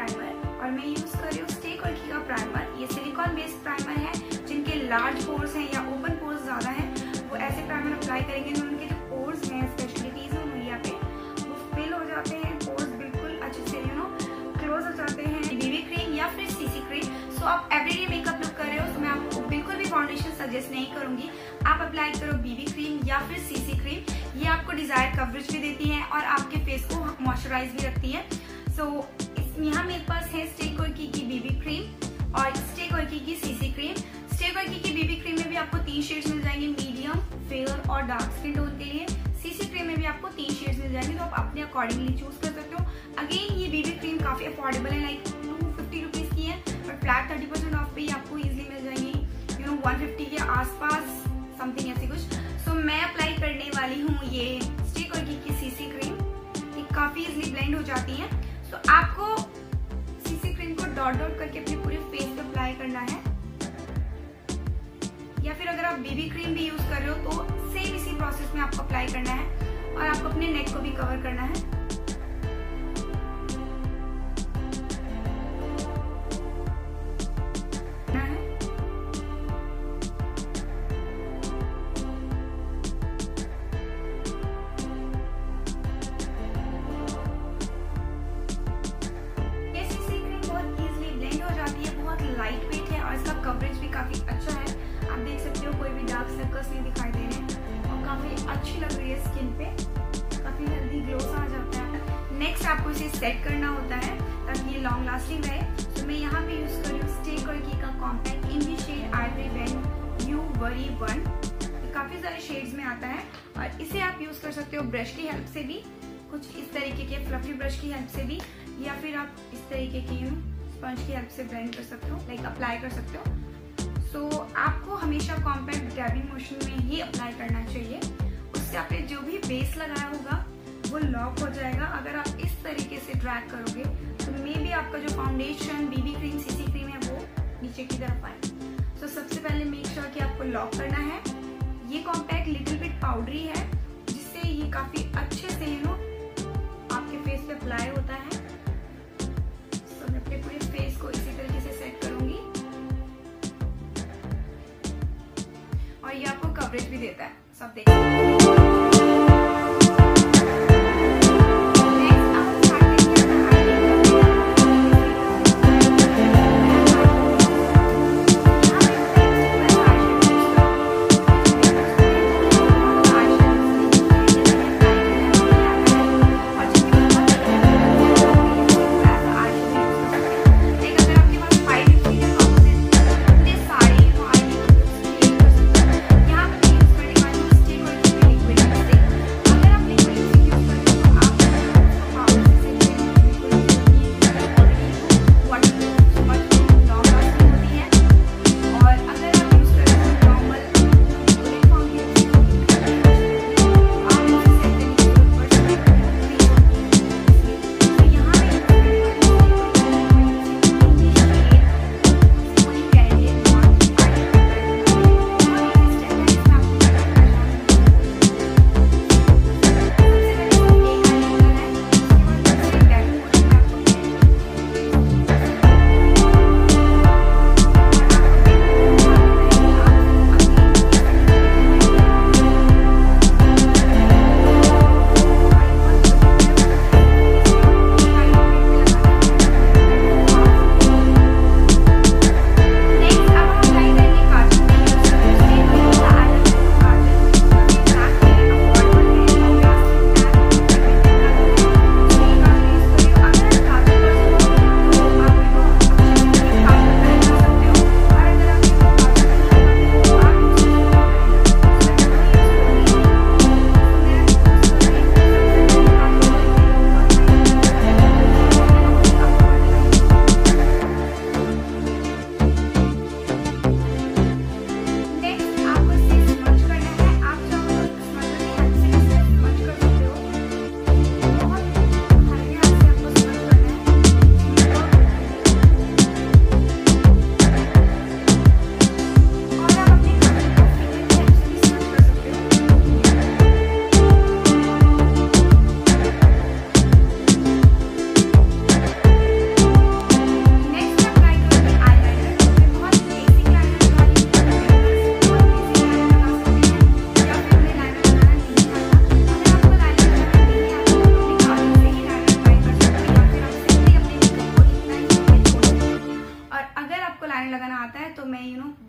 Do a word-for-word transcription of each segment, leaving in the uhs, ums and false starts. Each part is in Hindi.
प्राइमर और मैं यूज कर रही हूँ स्टे क्वर्की का प्राइमर। ये सिलिकॉन बेस्ड प्राइमर है। जिनके लार्ज पोर्स हैं या ओपन पोर्स ज्यादा हैं वो ऐसे प्राइमर अप्लाई करेंगे तो उनके जो पोर्स हैं स्पेशलिटीज हैं यहाँ पे वो फिल हो जाते हैं। पोर्स बिल्कुल अच्छे से यू नो क्लोज हो जाते हैं। बीबी क्रीम या फिर सीसी क्रीम, सो आप एवरीडे मेकअप लुक कर रहे हो तो मैं आपको बिल्कुल भी फाउंडेशन सजेस्ट नहीं करूंगी। आप अप्लाई करो बीबी क्रीम या फिर सीसी क्रीम। ये आपको डिजायर कवरेज भी देती है और आपके फेस को मॉइस्चराइज भी रखती है। सो so, यहाँ मेरे पास है स्टे क्वर्की की बीबी क्रीम और स्टे क्वर्की की सीसी क्रीम। स्टे क्वर्की की बीबी क्रीम में भी आपको तीन शेड्स मिल जाएंगे, मीडियम, फेयर और डार्क स्किन टोन के लिए। सीसी क्रीम में भी आपको तीन शेड्स मिल जाएंगे तो आप अपने अकॉर्डिंगली चूज कर सकते हो। अगेन ये बीबी क्रीम काफी अफोर्डेबल है, लाइक टू फिफ्टी रुपीज की है, but flat thirty percent off पे ही आपको इजिली मिल जाएंगी, यू नो वन फिफ्टी के आसपास समथिंग ऐसी कुछ। सो so, मैं अप्लाई करने वाली हूँ ये स्टे क्वर्की की सीसी क्रीम। ये काफी इजिली ब्लेंड हो जाती है। सो so, आपको सीसी क्रीम को डॉट डॉट करके अपने पूरे फेस पे अप्लाई करना है, या फिर अगर आप बीबी क्रीम भी यूज कर रहे हो तो सेम इसी प्रोसेस में आपको अप्लाई करना है और आपको अपने नेक को भी कवर करना है। लाइट वेट है और इसका कवरेज भी काफी अच्छा है। आप देख सकते हो कोई भी डार्क सर्कल्स नहीं दिखाई दे रहे हैं और काफी अच्छी लग रही है स्किन पे, काफी हेल्दी ग्लो सा आ जाता है। नेक्स्ट आपको इसे सेट करना होता है ताकि ये लॉन्ग लास्टिंग रहे। तो मैं यहाँ पे यूज कर रही हूँ स्टे क्वर्की का compact in the shade ivory when you worry one. काफी सारे शेड्स में आता है और इसे आप यूज कर सकते हो ब्रश की हेल्प से भी, कुछ इस तरीके के फ्लफी ब्रश की हेल्प से भी, या फिर आप इस तरीके की स्पंज की हेल्प से ब्लेंड कर सकते हो, लाइक अप्लाई कर सकते हो। सो so, आपको हमेशा कॉम्पैक्ट डैबिंग मोशन में ही अप्लाई करना चाहिए, उससे आपने जो भी बेस लगाया होगा वो लॉक हो जाएगा। अगर आप इस तरीके से ड्रैग करोगे तो मे बी आपका जो foundation, BB cream, CC cream है वो नीचे की तरफ आए। सो so, सबसे पहले मेक श्योर कि आपको लॉक करना है। ये कॉम्पैक्ट लिटिल बिट पाउडरी है जिससे ये काफी अच्छे से यू नो आपके फेस पे अप्लाई होता है। सो मैं अपने पूरे फेस को इसी तरीके से सेट करूंगी और ये आपको कवरेज भी देता है, सब देखिए।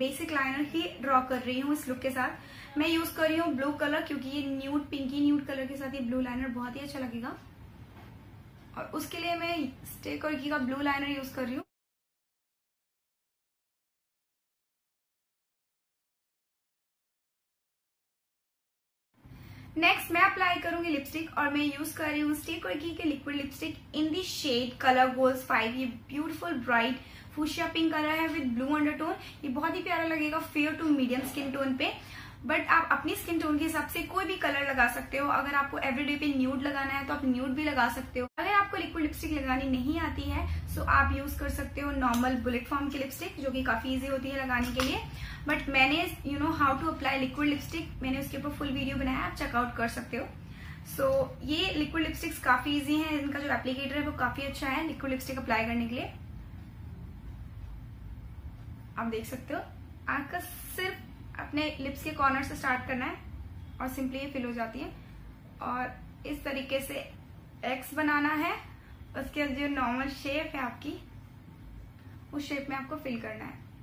बेसिक लाइनर ही ड्रॉ कर रही हूँ इस लुक के साथ। मैं यूज कर रही हूँ ब्लू कलर, क्योंकि ये न्यूड पिंकी न्यूड कलर के साथ ये ब्लू लाइनर बहुत ही अच्छा लगेगा, और उसके लिए मैं स्टे कोइकी का ब्लू लाइनर यूज कर रही हूँ। नेक्स्ट मैं अप्लाई करूंगी लिपस्टिक, और मैं यूज कर रही हूँ स्टे कोइकी के liquid lipstick in the shade colour goals five. ये beautiful bright fuchsia pink colour है विद ब्लू अंडरटोन। ये बहुत ही प्यारा लगेगा fair to medium skin tone पे, बट आप अपनी स्किन टोन के हिसाब से कोई भी कलर लगा सकते हो। अगर आपको एवरीडे पे न्यूड लगाना है तो आप न्यूड भी लगा सकते हो। अगर आपको लिक्विड लिपस्टिक लगानी नहीं आती है सो आप यूज कर सकते हो नॉर्मल बुलेट फॉर्म की लिपस्टिक, जो कि काफी इजी होती है लगाने के लिए। बट मैंने you know how to apply liquid lipstick, मैंने उसके ऊपर फुल वीडियो बनाया है, आप चेकआउट कर सकते हो। सो so, ये लिक्विड लिपस्टिक्स काफी इजी है, इनका जो एप्लीकेटर है वो काफी अच्छा है लिक्विड लिपस्टिक अप्लाई करने के लिए। आप देख सकते हो आपका सिर्फ अपने लिप्स के कॉर्नर से स्टार्ट करना है और सिंपली ये फिल हो जाती है, और इस तरीके से एक्स बनाना है। उसके जो नॉर्मल शेप है आपकी, उस शेप में आपको फिल करना है।